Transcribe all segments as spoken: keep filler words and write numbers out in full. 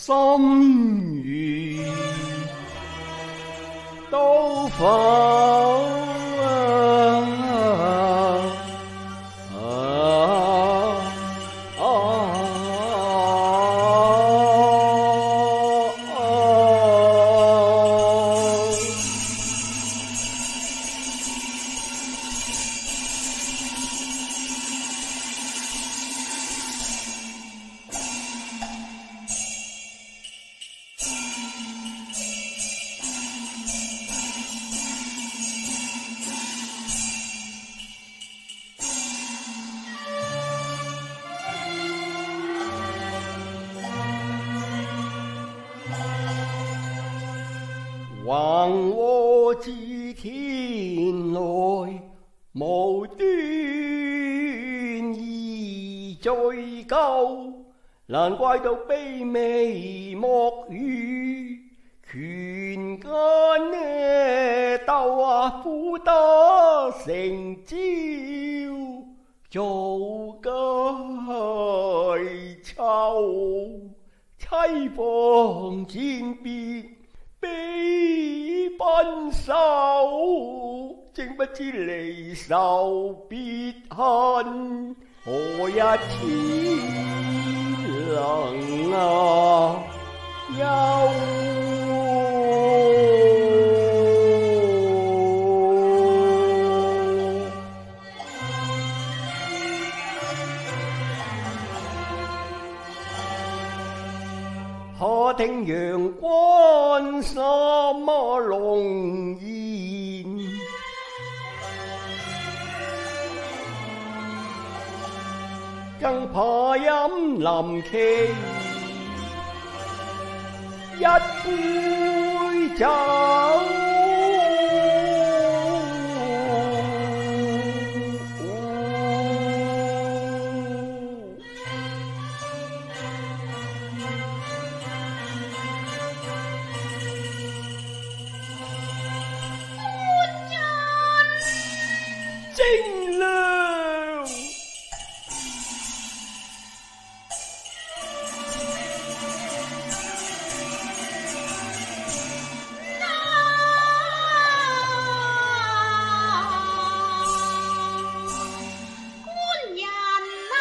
心如刀锋还我至天来，無端而追究，難怪到卑微莫語，權奸呢鬥啊苦得成招，做計籌，妻房餞別悲奔手，正不知離愁別恨，何日才能啊休？可聽陽關什麼龍言，更怕飲臨期一杯酒。正亮， 官人啊，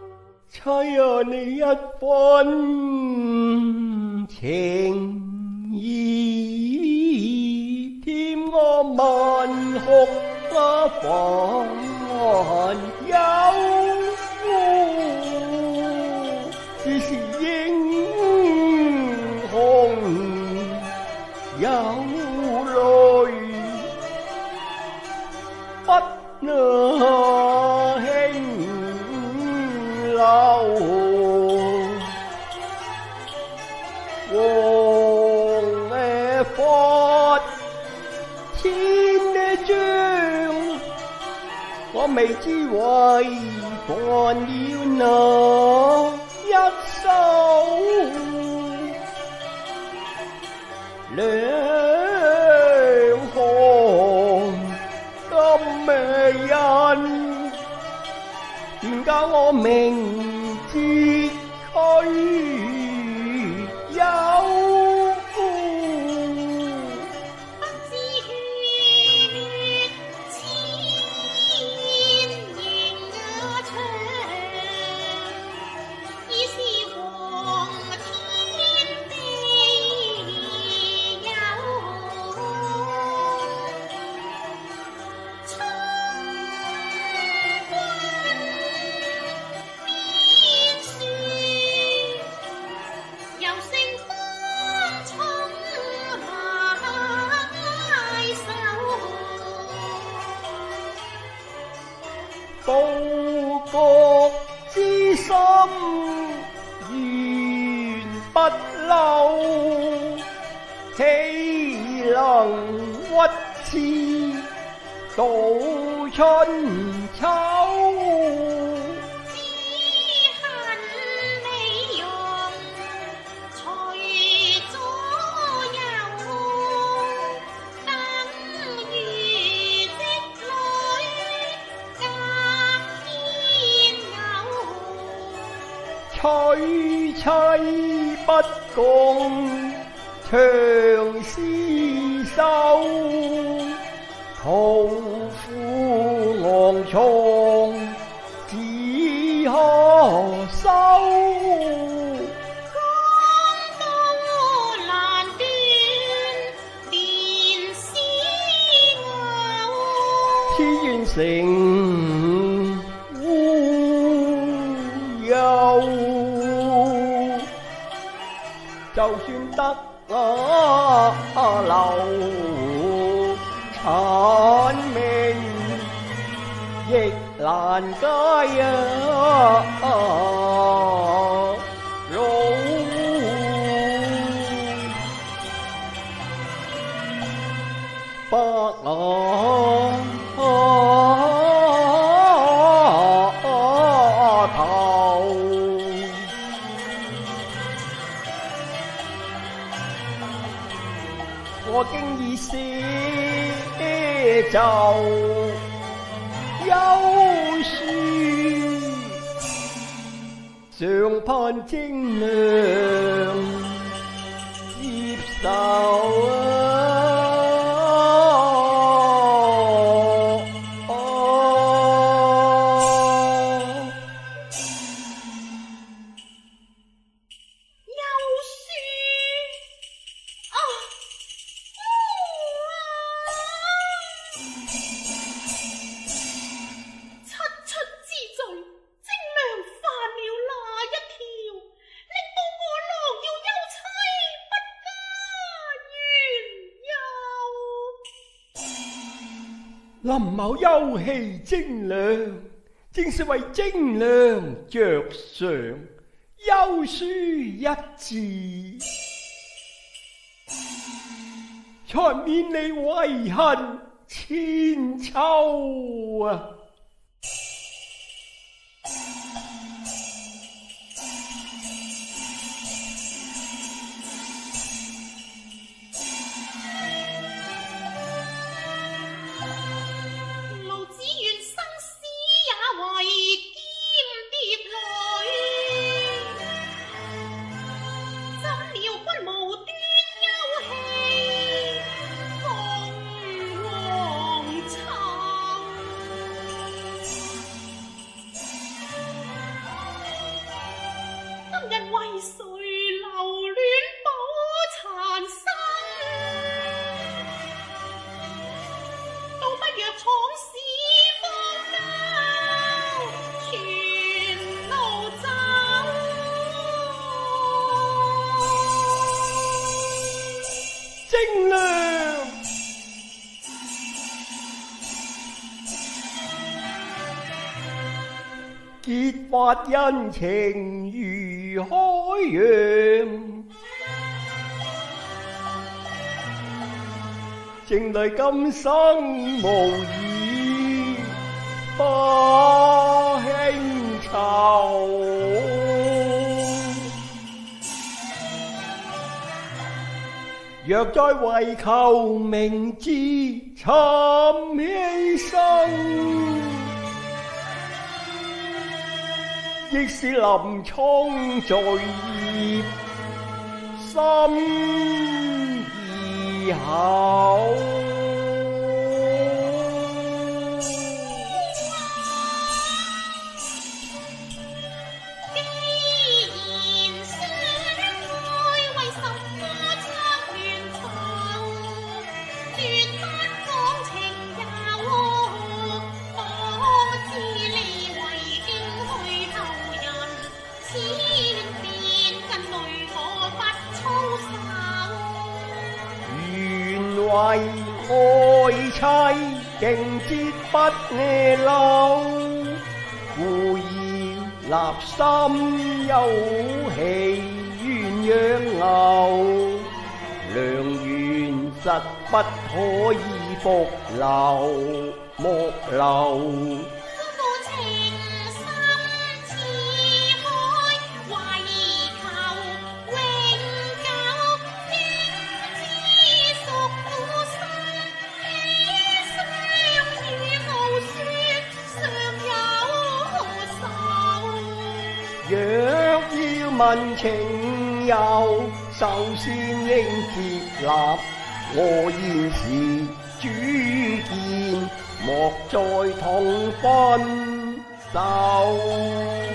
妻啊，你一分情意，添我萬哭不還休。只是英雄有淚，不能輕流。黃誒發千丈，我未知為犯了哪一手。兩行金美人，願教我明哲俱有。 不知血千影長，已是黃天地有。春君面樹，又勝風衝埋手。 報國之心原不朽，豈能屈指度春秋？ 只恨美容隨左右，等如織女隔天偶。 娶妻不共長廝守，屠夫昂藏只可收。 江都難斷連絲藕， 此願成烏有。就算得啊留殘命，亦難解啊勞。白頭我經已寫就休書，常盼精良接受啊。 休書啊！七出之罪，精良犯了哪一條，令到我郎要休妻不加緣由。 林某休棄精良，正是為精良着想，休書一字，才免你遺恨千秋啊！ 老子願生死也為兼蝶侶，怎料君無端休棄鳳凰巢。今日為誰留戀寶殘生？ 發恩情如海洋，正對今生無意不輕酬。若再為求名字尋犧牲，亦是林沖罪孽深而厚。為愛妻勁節不離留，故要立心休氣鴛鴦牛，良緣實不可以復留，莫留。若要問情由，首先應接納我現時主見，莫再痛分手。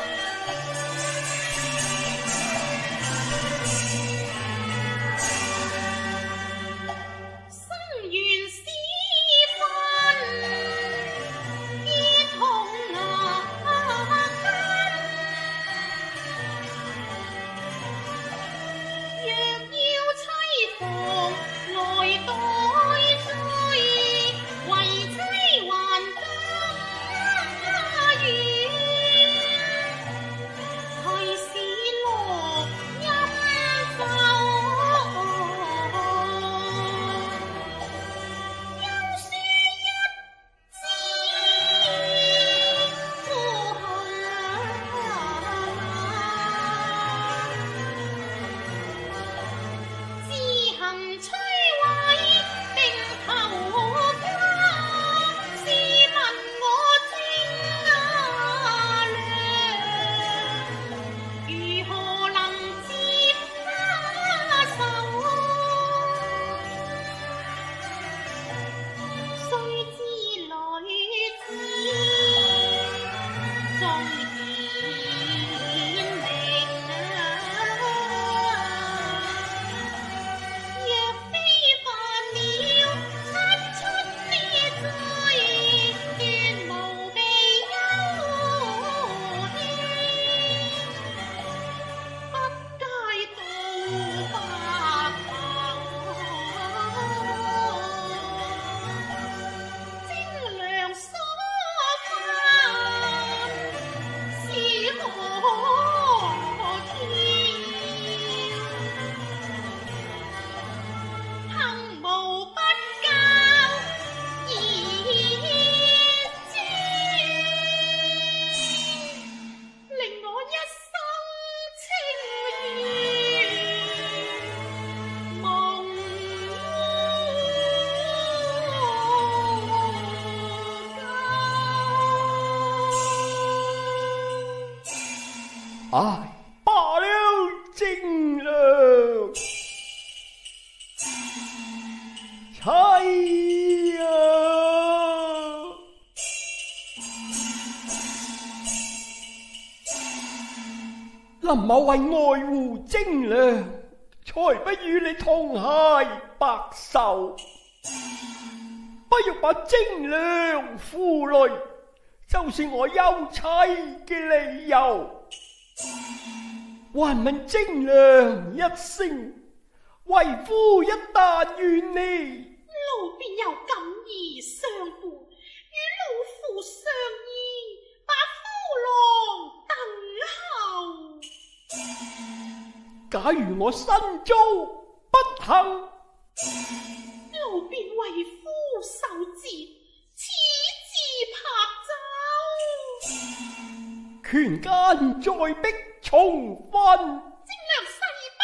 唉，罷了，正良妻啊！林某為愛護正良，才不與你同偕白首。不欲把正良負累，就是我休妻嘅理由。還問正良一聲，為夫一旦願你， 奴便有感意相伴，與老夫商議，把夫郎假如我身遭不幸， 奴便为夫受节，此自拍奏。 权奸在逼重婚， 正良誓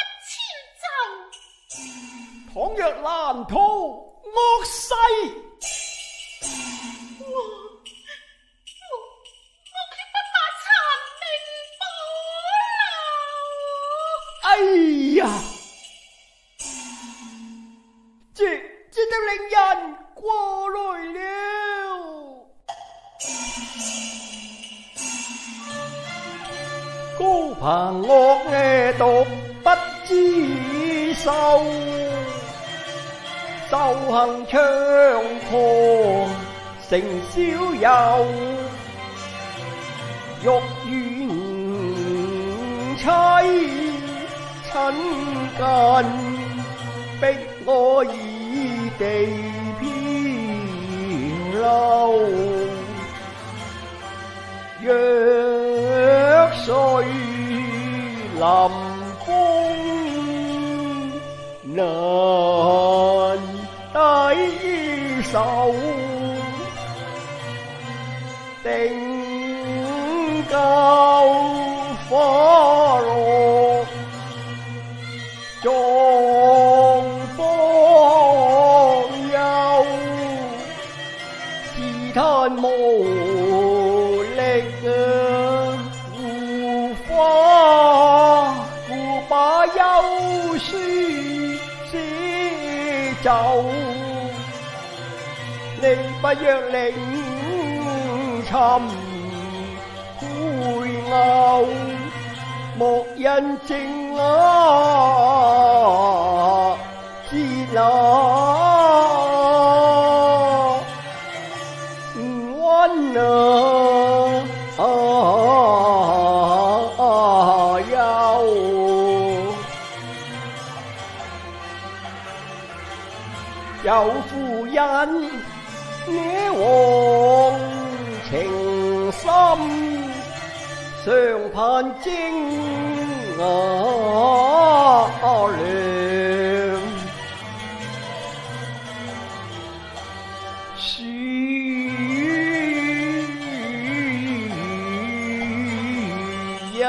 不迁就。 倘若难逃恶誓， 我我我決不怕殘命保留。 哎呀，這這就令人過來了。高朋惡野獨不知羞，仇恨猖狂成宵遊，欲與妻親近，逼我以地漂流。若水臨風難抵受，定教花落狀況有，自嘆無力護花，故把憂書寫就。你不若領尋配偶，莫因正啊節那溫啊憂。有夫人你往情深，常盼精啊亮，書有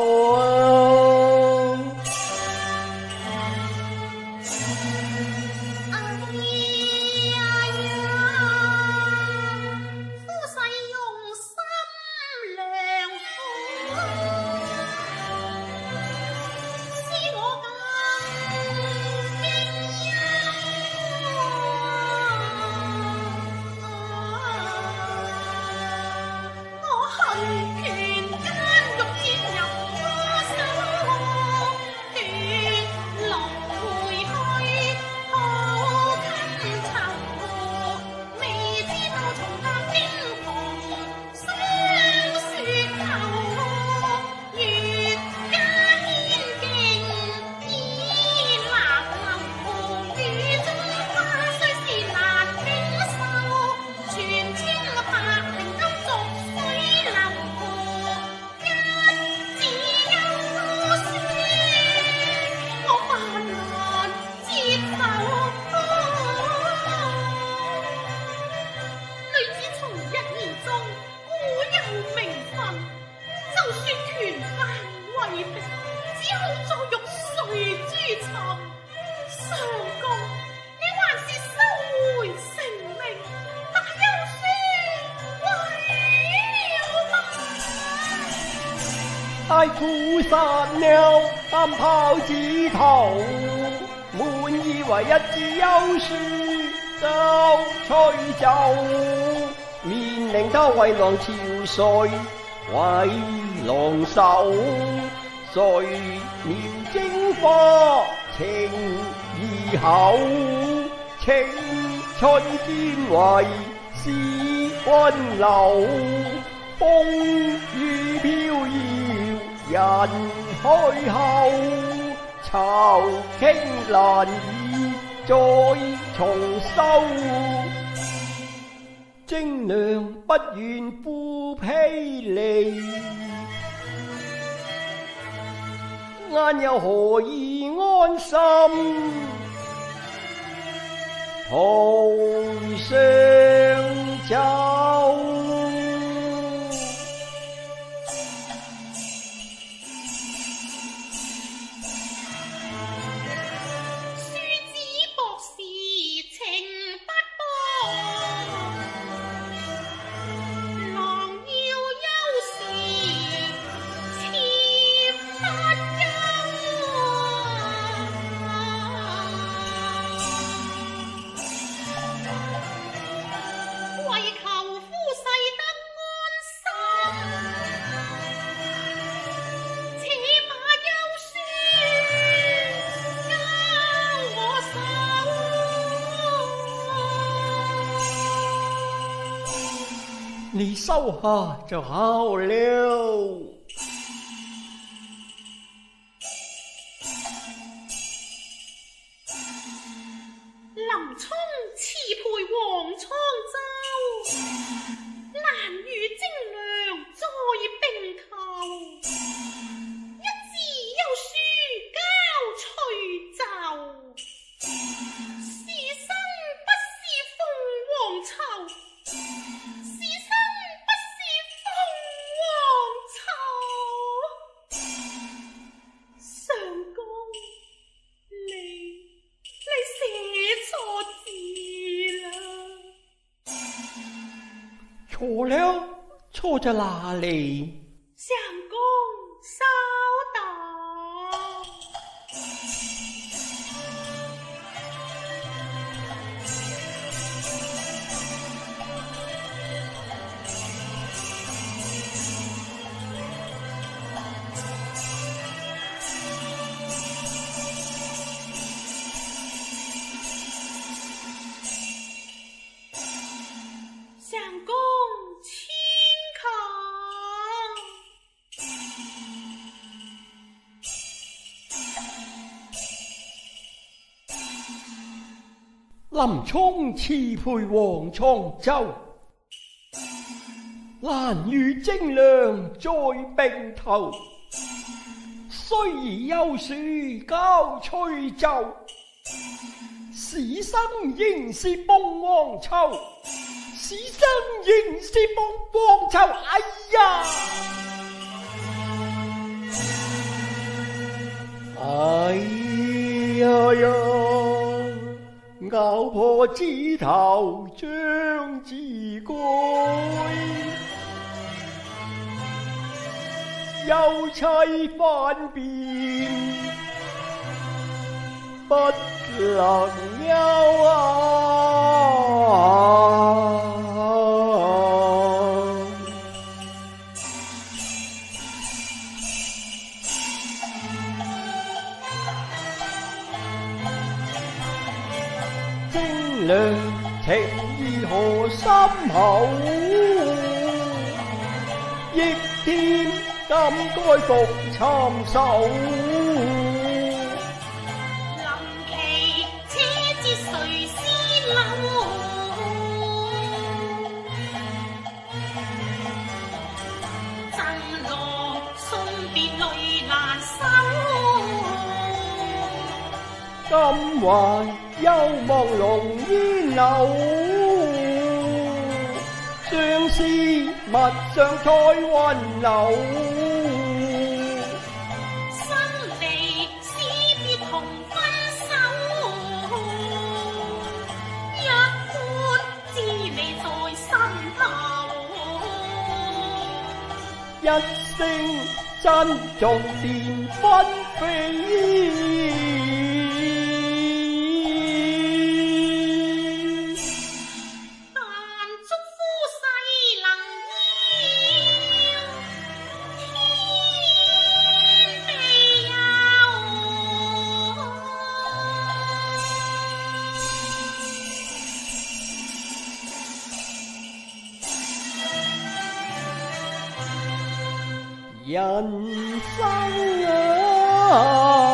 太屠殺了暗炮子頭，滿以為一枝幽樹就吹走，面令他為郎憔悴，為郎愁，誰念征花情意厚，青春見為是溫柔，風雨飄搖人去後，愁傾難以再重修，精娘不願負披離， 俺又何以安心？途上走。你收下就好了。 林冲辞陪王苍州，兰与精良在并头，一字有书交徐州，是生不是凤凰巢。 错了，错在哪里？ 相公稍等。相公请看。林冲辞陪王苍州，兰与精良在并头。虽宜休书交徐州，是生仍是凤凰巢。是生仍是凤凰巢，哎呀！哎呀呀！咬破枝头將自改，休妻翻變不能休啊！精良情義何深厚，逆天今該復參手。 林奇且知誰是柳，贈郎送別淚難收。 今還幽望龍煙流，相思密上彩雲流。 生離死別同分手，一般滋味在心頭。 一聲珍重便分飛。人生啊，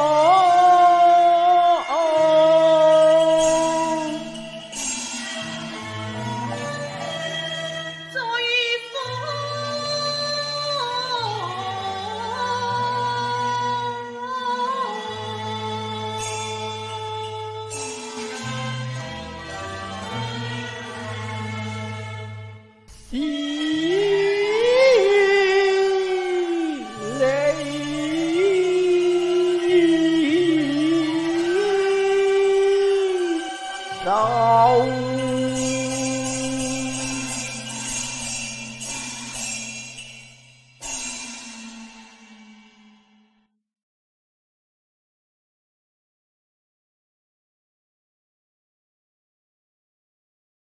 最苦泪。